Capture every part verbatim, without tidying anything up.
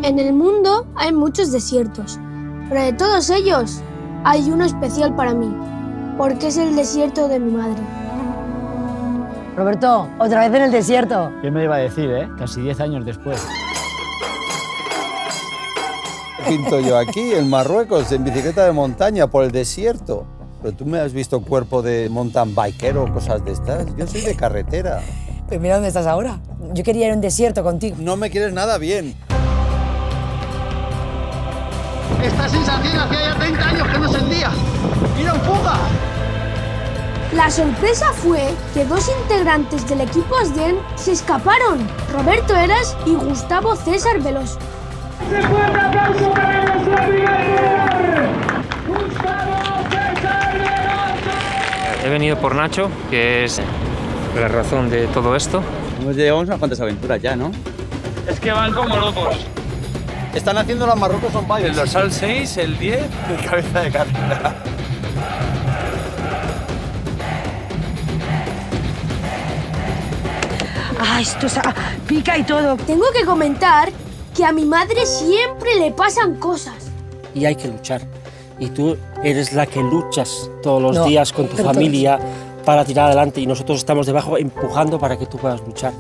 En el mundo hay muchos desiertos, pero de todos ellos hay uno especial para mí, porque es el desierto de mi madre. Roberto, otra vez en el desierto. ¿Qué me iba a decir, eh? Casi diez años después. Pinto yo aquí, en Marruecos, en bicicleta de montaña, por el desierto. Pero tú me has visto cuerpo de mountain biker o cosas de estas. Yo soy de carretera. Pues mira dónde estás ahora. Yo quería ir a un desierto contigo. No me quieres nada bien. Esta sensación hacía ya treinta años que no sentía. ¡Ir en fuga! La sorpresa fue que dos integrantes del equipo Asden se escaparon, Roberto Heras y Gustavo César Veloso. ¡Un fuerte aplauso para nuestro amigo Gustavo César Veloso! He venido por Nacho, que es la razón de todo esto. Hemos llevado unas cuantas aventuras ya, ¿no? Es que van como locos. Están haciendo las Marruecos on bike. El dorsal seis, el diez, de cabeza de carrera. Ah, esto es, ah, pica y todo. Tengo que comentar que a mi madre siempre le pasan cosas. Y hay que luchar. Y tú eres la que luchas todos los No, días con tu pero familia para tirar adelante y nosotros estamos debajo empujando para que tú puedas luchar.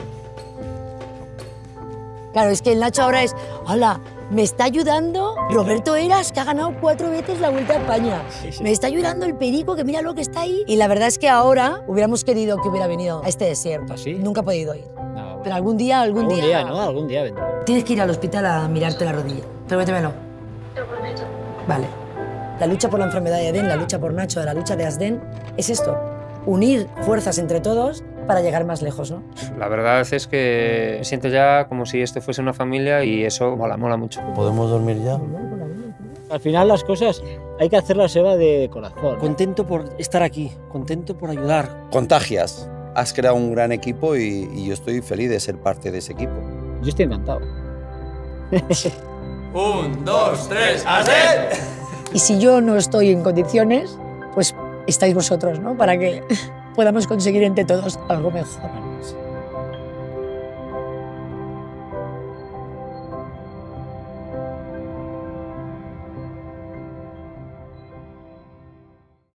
Claro, es que el Nacho ahora es, hola, me está ayudando Roberto Heras, que ha ganado cuatro veces la Vuelta a España. Sí, sí. Me está ayudando el Perico, que mira lo que está ahí. Y la verdad es que ahora hubiéramos querido que hubiera venido a este desierto. ¿Ah, sí? Nunca ha podido ir. No, bueno. Pero algún día, algún, Algún día... día, ¿no? Algún día vendrá. Tienes que ir al hospital a mirarte la rodilla. Prométemelo. Lo prometo. Vale. La lucha por la enfermedad de Adén, la lucha por Nacho, la lucha de Asden, es esto. Unir fuerzas entre todos para llegar más lejos, ¿no? La verdad es que me siento ya como si esto fuese una familia y eso mola, mola mucho. ¿Podemos dormir ya? Al final las cosas hay que hacerlas, Eva, de corazón. Contento por estar aquí, contento por ayudar. Contagias. Has creado un gran equipo y, y yo estoy feliz de ser parte de ese equipo. Yo estoy encantado. Un, dos, tres, ¡Asden! Y si yo no estoy en condiciones, pues estáis vosotros, ¿no? Para que podamos conseguir entre todos algo mejor.